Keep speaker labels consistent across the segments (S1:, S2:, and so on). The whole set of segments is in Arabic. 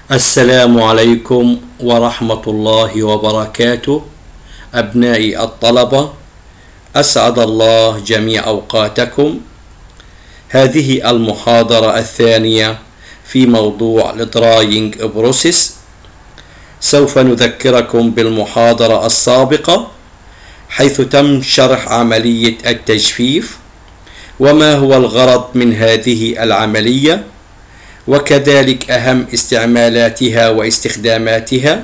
S1: السلام عليكم ورحمة الله وبركاته. أبنائي الطلبة، أسعد الله جميع أوقاتكم. هذه المحاضرة الثانية في موضوع الدراينج بروسيس. سوف نذكركم بالمحاضرة السابقة حيث تم شرح عملية التجفيف وما هو الغرض من هذه العملية، وكذلك أهم استعمالاتها واستخداماتها،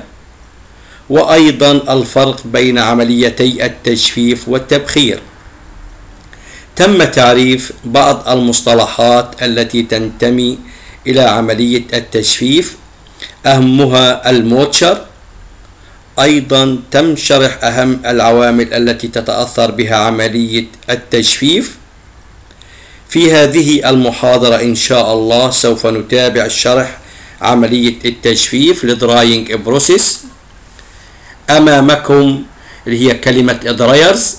S1: وأيضا الفرق بين عمليتي التجفيف والتبخير. تم تعريف بعض المصطلحات التي تنتمي إلى عملية التجفيف، أهمها الموتشر. أيضا تم شرح أهم العوامل التي تتأثر بها عملية التجفيف. في هذه المحاضرة إن شاء الله سوف نتابع شرح عملية التجفيف لدراينج بروسيس. أمامكم اللي هي كلمة درايرز،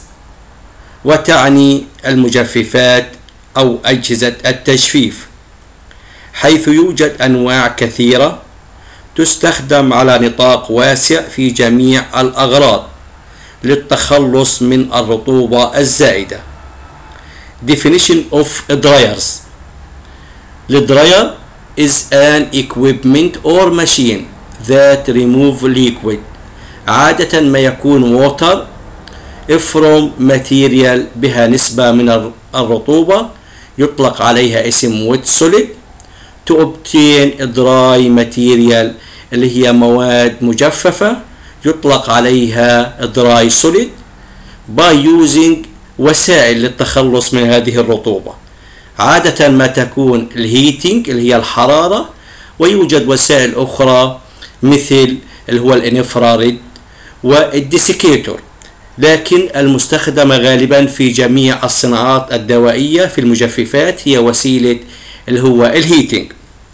S1: وتعني المجففات أو أجهزة التجفيف، حيث يوجد أنواع كثيرة تستخدم على نطاق واسع في جميع الأغراض للتخلص من الرطوبة الزائدة. Definition of dryers. The dryer is an equipment or machine that remove liquid. عادة ما يكون water from material بها نسبة من الرطوبة يطلق عليها اسم wet solid to obtain dry material اللي هي مواد مجففة يطلق عليها dry solid by using وسائل للتخلص من هذه الرطوبة. عادة ما تكون الهيتنج اللي هي الحرارة، ويوجد وسائل أخرى مثل اللي هو الانفراريد والديسيكيتور، لكن المستخدمة غالبا في جميع الصناعات الدوائية في المجففات هي وسيلة اللي هو الهيتنج.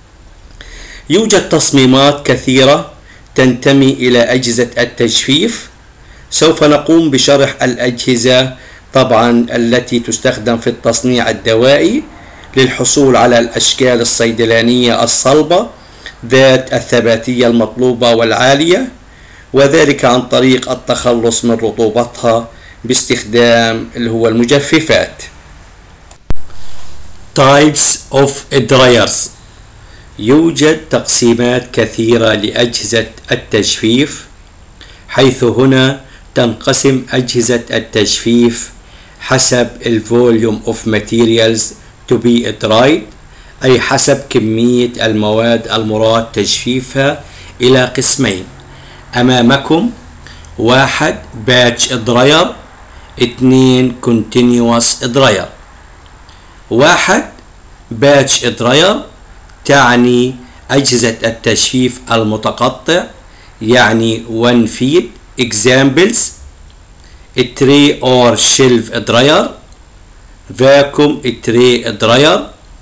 S1: يوجد تصميمات كثيرة تنتمي إلى أجهزة التجفيف. سوف نقوم بشرح الأجهزة طبعا التي تستخدم في التصنيع الدوائي للحصول على الأشكال الصيدلانية الصلبة ذات الثباتية المطلوبة والعالية، وذلك عن طريق التخلص من رطوبتها باستخدام اللي هو المجففات. Types of dryers. يوجد تقسيمات كثيرة لأجهزة التجفيف، حيث هنا تنقسم أجهزة التجفيف حسب الفوليوم of materials to be dried، أي حسب كمية المواد المراد تجفيفها، إلى قسمين. أمامكم 1 batch dryer، 2 continuous dryer. 1 batch dryer تعني أجهزة التجفيف المتقطع، يعني 1 feet. Examples: a tray or shelf dryer, vacuum tray dryer,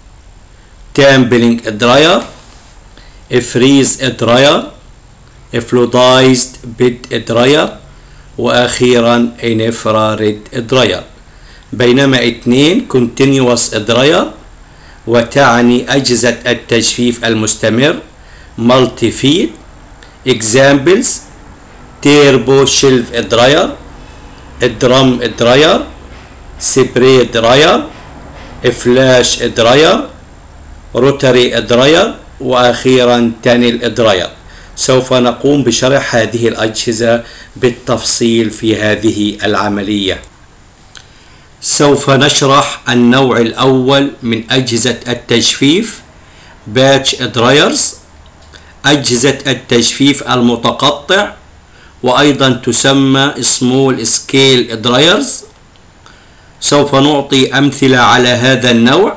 S1: tumbling dryer, a freeze dryer, a fluidized bed dryer، وأخيرا a infrared dryer. بينما 2 continuous dryer وتعني أجهزة التجفيف المستمر multi feet. Examples: تيربو شيلف دراير، درام دراير، سبراي دراير، فلاش دراير، روتري دراير، وأخيرا تانل دراير. سوف نقوم بشرح هذه الأجهزة بالتفصيل في هذه العملية. سوف نشرح النوع الأول من أجهزة التجفيف باتش درايرز، أجهزة التجفيف المتقطع، وأيضا تسمى small scale dryers. سوف نعطي أمثلة على هذا النوع.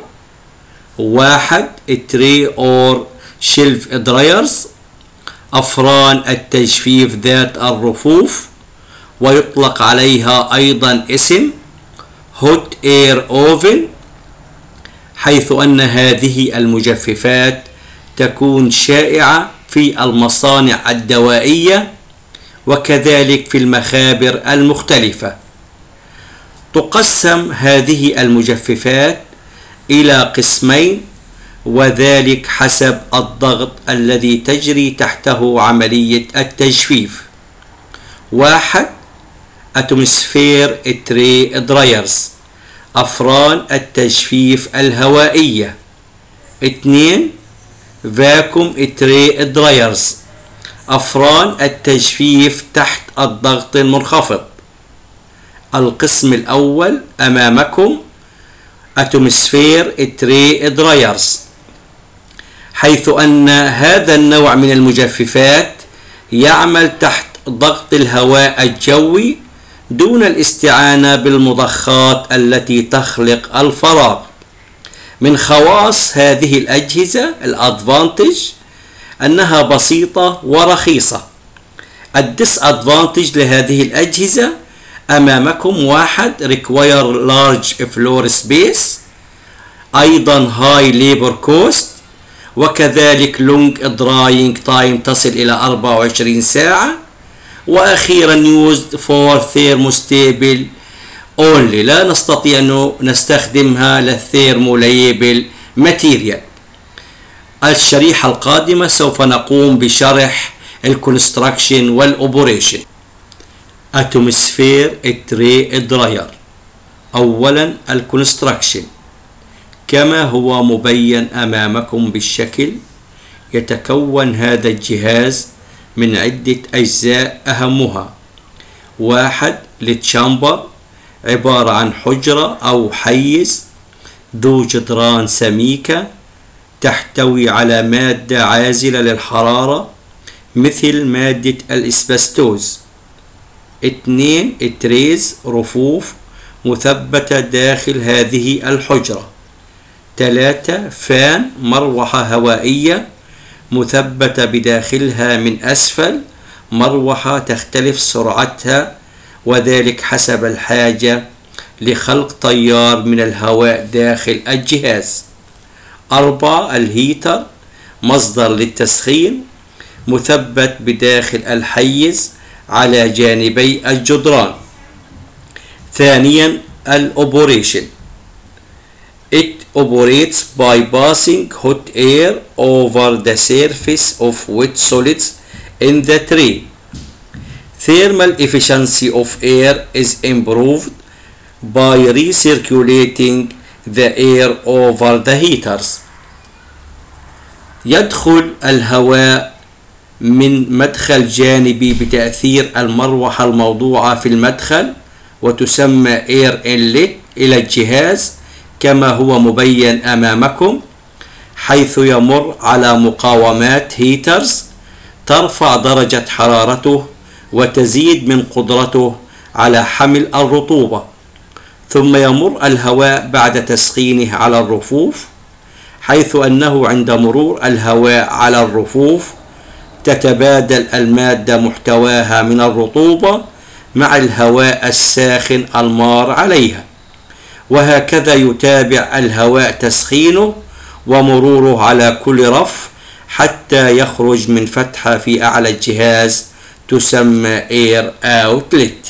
S1: 1 tray or shelf dryers، أفران التجفيف ذات الرفوف، ويطلق عليها أيضا اسم hot air oven، حيث أن هذه المجففات تكون شائعة في المصانع الدوائية وكذلك في المخابر المختلفة. تقسم هذه المجففات إلى قسمين: وذلك حسب الضغط الذي تجري تحته عملية التجفيف. 1. أتموسفير تري درايرز، أفران التجفيف الهوائية. 2. فاكوم تري درايرز، أفران التجفيف تحت الضغط المنخفض. القسم الأول أمامكم أتموسفير تري درايرز، حيث أن هذا النوع من المجففات يعمل تحت ضغط الهواء الجوي دون الاستعانة بالمضخات التي تخلق الفراغ. من خواص هذه الأجهزة الأدفانتج أنها بسيطة ورخيصة. الديسأدفانتج لهذه الأجهزة أمامكم: 1. require large floor space، أيضا high labor cost، وكذلك long drying time تصل إلى 24 ساعة، وأخيرا used for thermostable only، لا نستطيع أن نستخدمها للثيرموليبل ماتيريال. الشريحة القادمة سوف نقوم بشرح الكونستراكشن والأوبريشن. أتموسفير تري دراير. أولا الكونستراكشن كما هو مبين أمامكم بالشكل. يتكون هذا الجهاز من عدة أجزاء أهمها: 1. التشامبر، عبارة عن حجرة أو حيز ذو جدران سميكة تحتوي على مادة عازلة للحرارة مثل مادة الإسبستوز. 2. التريز، رفوف مثبتة داخل هذه الحجرة. 3. فان، مروحة هوائية مثبتة بداخلها من أسفل، مروحة تختلف سرعتها وذلك حسب الحاجة لخلق تيار من الهواء داخل الجهاز. 4. الهيتر، مصدر للتسخين مثبت بداخل الحيز على جانبي الجدران. ثانيا الأوبريشن. It operates by passing hot air over the surface of wet solids in the tray. Thermal efficiency of air is improved by recirculating the air over the heaters. يدخل الهواء من مدخل جانبي بتأثير المروحة الموضوعة في المدخل وتسمى air inlet إلى الجهاز كما هو مبين أمامكم، حيث يمر على مقاومات هيترز ترفع درجة حرارته وتزيد من قدرته على حمل الرطوبة. ثم يمر الهواء بعد تسخينه على الرفوف، حيث أنه عند مرور الهواء على الرفوف تتبادل المادة محتواها من الرطوبة مع الهواء الساخن المار عليها، وهكذا يتابع الهواء تسخينه ومروره على كل رف حتى يخرج من فتحة في أعلى الجهاز تسمى Air Outlet.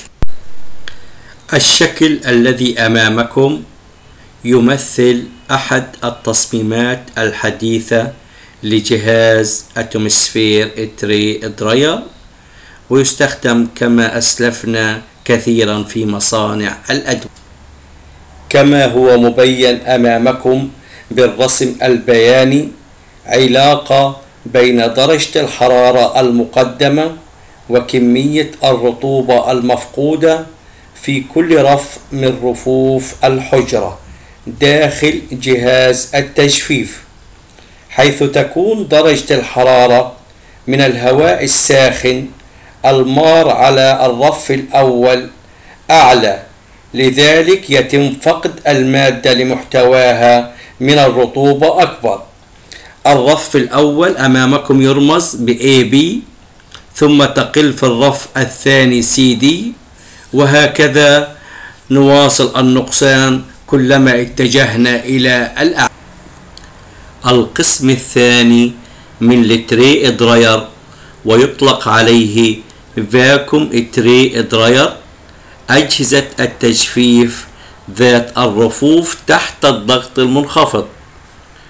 S1: الشكل الذي أمامكم يمثل أحد التصميمات الحديثة لجهاز أتموسفير تري دراير، ويستخدم كما أسلفنا كثيرا في مصانع الأدوية. كما هو مبين أمامكم بالرسم البياني، علاقة بين درجة الحرارة المقدمة وكمية الرطوبة المفقودة في كل رف من رفوف الحجرة داخل جهاز التجفيف، حيث تكون درجة الحرارة من الهواء الساخن المار على الرف الأول أعلى، لذلك يتم فقد المادة لمحتواها من الرطوبة أكبر. الرف الأول أمامكم يرمز ب AB، ثم تقل في الرف الثاني CD، وهكذا نواصل النقصان كلما اتجهنا إلى الأعلى. القسم الثاني من التري دراير ويطلق عليه فاكوم تري دراير، أجهزة التجفيف ذات الرفوف تحت الضغط المنخفض.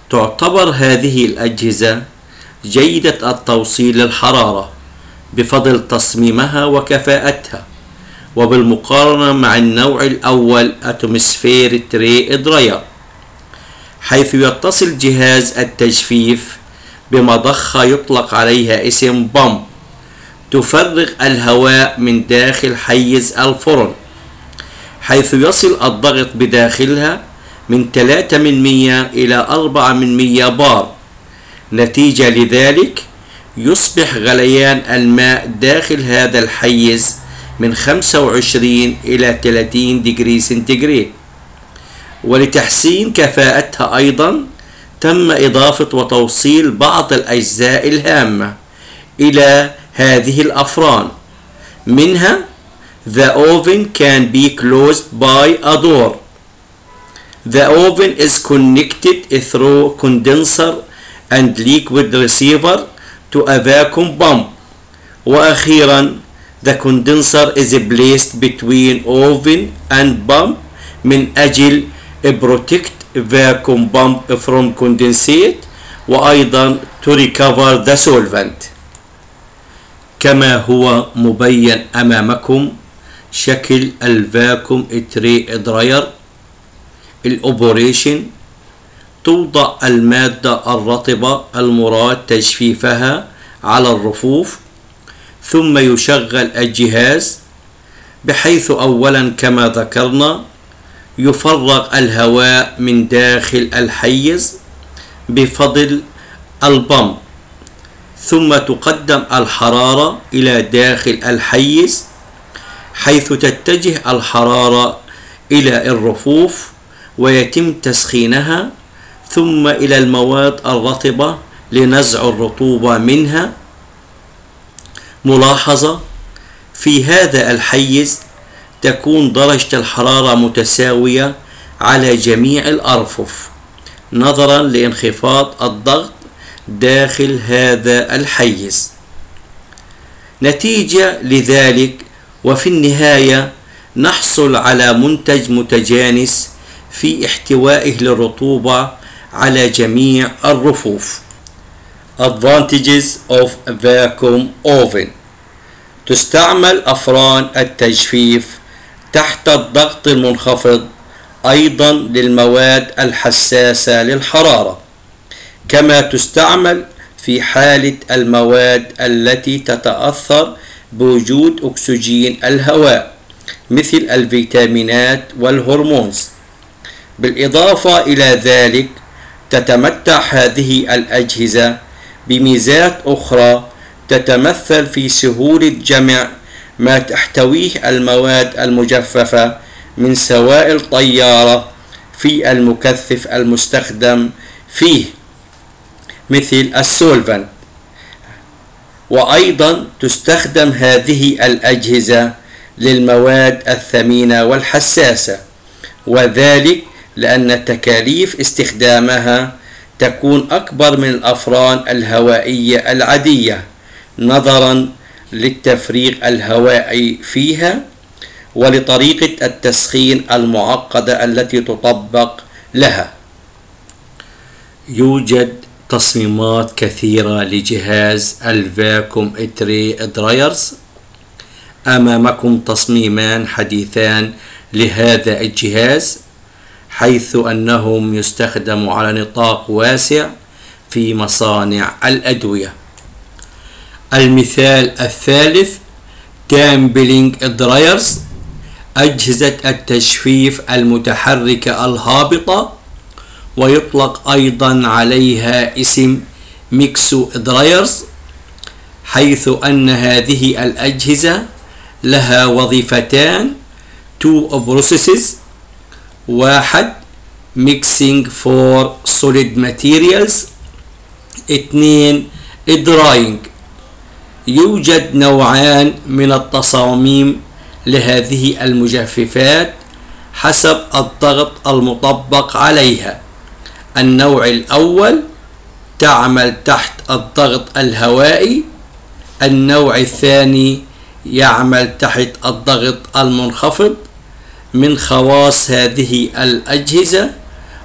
S1: تعتبر هذه الأجهزة جيدة التوصيل للحرارة بفضل تصميمها وكفاءتها، وبالمقارنة مع النوع الأول أتموسفير تري دراير، حيث يتصل جهاز التجفيف بمضخة يطلق عليها اسم بامب تفرغ الهواء من داخل حيز الفرن، حيث يصل الضغط بداخلها من 3% إلى 4% بار. نتيجة لذلك يصبح غليان الماء داخل هذا الحيز من 25 إلى 30 دجري سنتيغراد. ولتحسين كفاءتها أيضا تم إضافة وتوصيل بعض الأجزاء الهامة إلى هذه الأفران، منها The oven can be closed by a door. The oven is connected through condenser and liquid receiver to a vacuum pump. وأخيرا the condenser is placed between oven and pump من أجل protect vacuum pump from condensate، وأيضا to recover the solvent. كما هو مبين أمامكم شكل الفاكوم تري دراير. الأوبريشن: توضع المادة الرطبة المراد تجفيفها على الرفوف، ثم يشغل الجهاز بحيث أولا كما ذكرنا يفرغ الهواء من داخل الحيز بفضل البمب، ثم تقدم الحرارة إلى داخل الحيز حيث تتجه الحرارة إلى الرفوف ويتم تسخينها، ثم إلى المواد الرطبة لنزع الرطوبة منها. ملاحظة: في هذا الحيز تكون درجة الحرارة متساوية على جميع الأرفف نظرا لانخفاض الضغط داخل هذا الحيز. نتيجة لذلك وفي النهاية نحصل على منتج متجانس في احتوائه للرطوبة على جميع الرفوف. Advantages of vacuum oven: تستعمل أفران التجفيف تحت الضغط المنخفض أيضا للمواد الحساسة للحرارة، كما تستعمل في حالة المواد التي تتأثر بوجود أكسجين الهواء مثل الفيتامينات والهرمونز. بالإضافة إلى ذلك تتمتع هذه الأجهزة بميزات أخرى تتمثل في سهولة جمع ما تحتويه المواد المجففة من سوائل طيارة في المكثف المستخدم فيه مثل السولفنت. وأيضا تستخدم هذه الأجهزة للمواد الثمينة والحساسة، وذلك لأن تكاليف استخدامها تكون أكبر من الأفران الهوائية العادية نظرا للتفريغ الهوائي فيها ولطريقة التسخين المعقدة التي تطبق لها. يوجد تصميمات كثيرة لجهاز الفاكوم تري درايرز. أمامكم تصميمان حديثان لهذا الجهاز، حيث أنهم يستخدموا على نطاق واسع في مصانع الأدوية. المثال الثالث تامبلينج درايرز، أجهزة التجفيف المتحركة الهابطة، ويطلق أيضا عليها اسم ميكسو درايرز، حيث أن هذه الأجهزة لها وظيفتان: 2 processes: 1 mixing for solid materials، 2 drying. يوجد نوعان من التصاميم لهذه المجففات حسب الضغط المطبق عليها. النوع الأول تعمل تحت الضغط الهوائي، النوع الثاني يعمل تحت الضغط المنخفض. من خواص هذه الأجهزة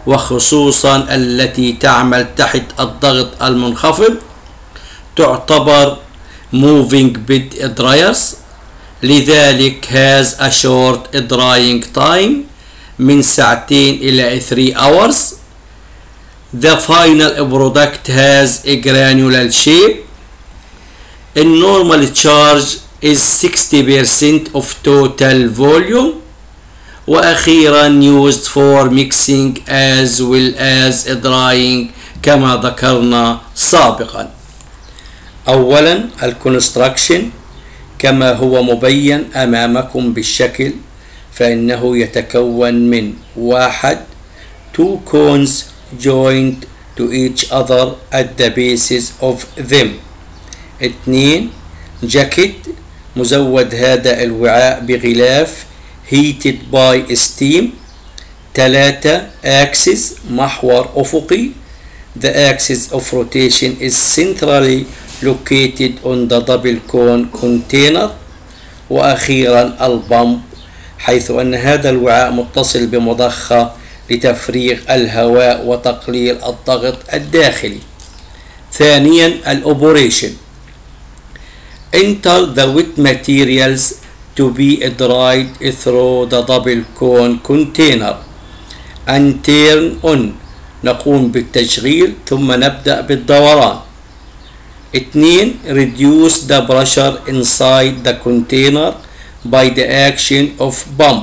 S1: وخصوصا التي تعمل تحت الضغط المنخفض تعتبر moving bed dryers، لذلك has a short drying time من 2 إلى 3 hours. The final product has a granular shape. A normal charge is 60% of total volume. وأخيرا used for mixing as well as drying كما ذكرنا سابقا. أولا الكونستراكشن كما هو مبين أمامكم بالشكل، فإنه يتكون من 1 2 cones joined to each other at the bases of them. 2 جاكيت مزود هذا الوعاء بغلاف heated by steam. 3 axis محور أفقي. The axis of rotation is centrally located on the double cone container. وأخيرا البمب، حيث أن هذا الوعاء متصل بمضخة لتفريغ الهواء وتقليل الضغط الداخلي. ثانيا الأوبريشن. Enter the wet materials to be dried through the double cone container and turn on. نقوم بالتشغيل ثم نبدأ بالدوران. 2 reduce the pressure inside the container by the action of pump.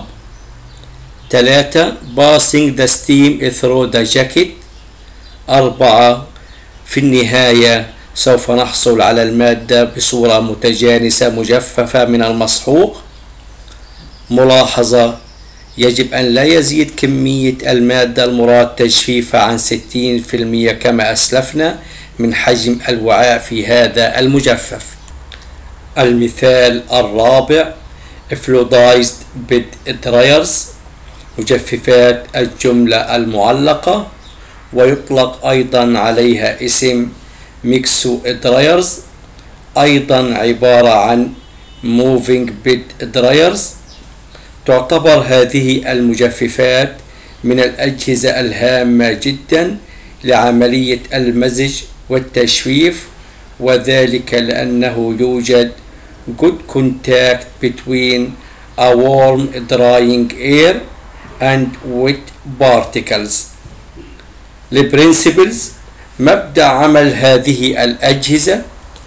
S1: 3 passing the steam through the jacket. 4 في النهاية سوف نحصل على المادة بصورة متجانسة مجففة من المسحوق. ملاحظة: يجب أن لا يزيد كمية المادة المراد تجفيفها عن 60% كما أسلفنا من حجم الوعاء في هذا المجفف. المثال الرابع fluidized bed dryers، مجففات الجملة المعلقة، ويطلق أيضا عليها اسم ميكسو dryers، أيضا عبارة عن moving bed dryers. تعتبر هذه المجففات من الأجهزة الهامة جدا لعملية المزج والتجفيف، وذلك لأنه يوجد good contact between a warm drying air and wet particles. البرنسبلز: مبدأ عمل هذه الأجهزة: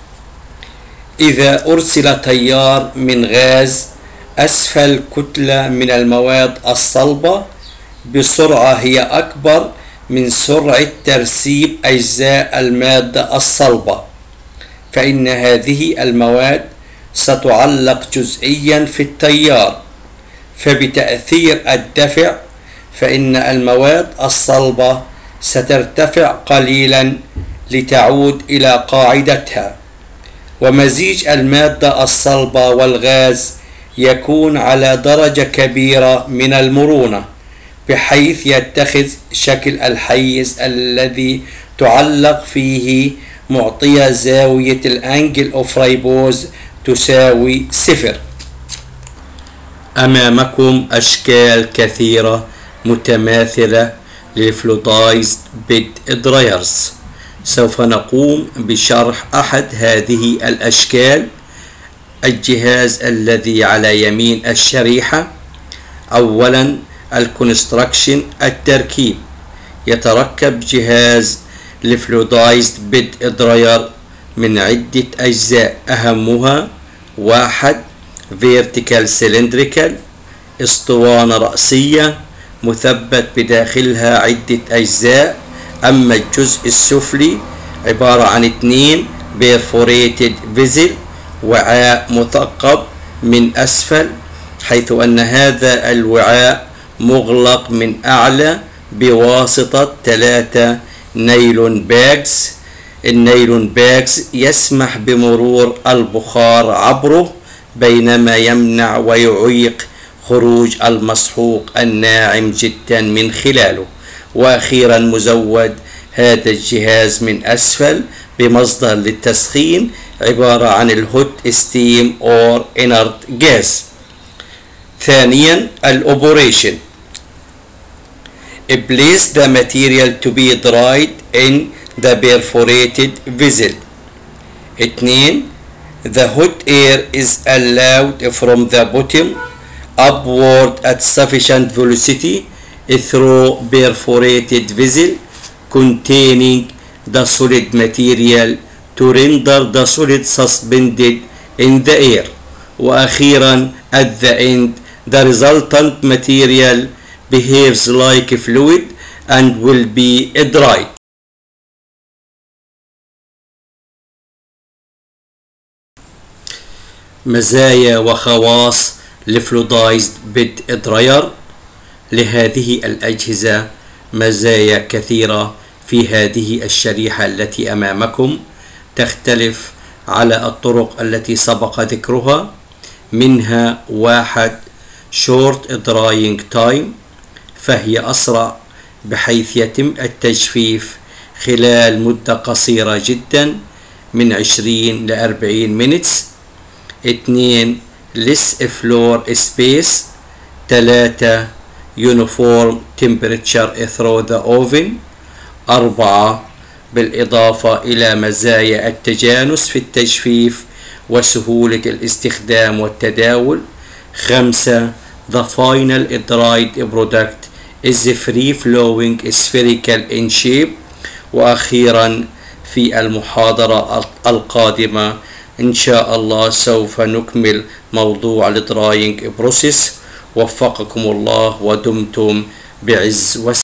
S1: إذا أرسل تيار من غاز أسفل كتلة من المواد الصلبة بسرعة هي أكبر من سرعة ترسيب أجزاء المادة الصلبة، فإن هذه المواد ستعلق جزئيا في التيار، فبتأثير الدفع فإن المواد الصلبة سترتفع قليلا لتعود إلى قاعدتها، ومزيج المادة الصلبة والغاز يكون على درجة كبيرة من المرونة بحيث يتخذ شكل الحيز الذي تعلق فيه، معطية زاوية الأنجل أوف رايبوز تساوي 0. أمامكم أشكال كثيرة متماثلة للفلويدايزد بيد درايرز. سوف نقوم بشرح أحد هذه الأشكال. الجهاز الذي على يمين الشريحة: أولا الكونستراكشن التركيب. يتركب جهاز الفلويدايزد بيد دراير من عدة أجزاء، أهمها: 1 فيرتيكال سلندريكال، اسطوانة رأسية مثبت بداخلها عدة أجزاء، أما الجزء السفلي عبارة عن 2 بيرفوريتد فيزل، وعاء مثقب من أسفل، حيث أن هذا الوعاء مغلق من أعلى بواسطة 3 نايلون باجز. النايلون باجز يسمح بمرور البخار عبره بينما يمنع ويعيق خروج المسحوق الناعم جدا من خلاله. وأخيرا مزود هذا الجهاز من أسفل بمصدر للتسخين عبارة عن الهوت ستيم اور انرت جاز. ثانيا الأوبريشن. place the material to be dried in the perforated vessel. 2. The hot air is allowed from the bottom upward at sufficient velocity through perforated vessel containing the solid material to render the solid suspended in the air. وأخيرا at the end the resultant material behaves like fluid and will be dried. مزايا وخواص لفلودايزد بيد دراير. لهذه الأجهزة مزايا كثيرة في هذه الشريحة التي أمامكم، تختلف على الطرق التي سبق ذكرها، منها 1. short drying time، فهي أسرع بحيث يتم التجفيف خلال مدة قصيرة جدا من 20 ل 40 minutes. 2. less floor space. 3. uniform temperature through the oven. 4. بالإضافة إلى مزايا التجانس في التجفيف وسهولة الاستخدام والتداول. 5. the final dried product is free flowing spherical in shape. وأخيرا في المحاضرة القادمة إن شاء الله سوف نكمل موضوع الدراينج بروسيس. وفقكم الله ودمتم بعز وسلام.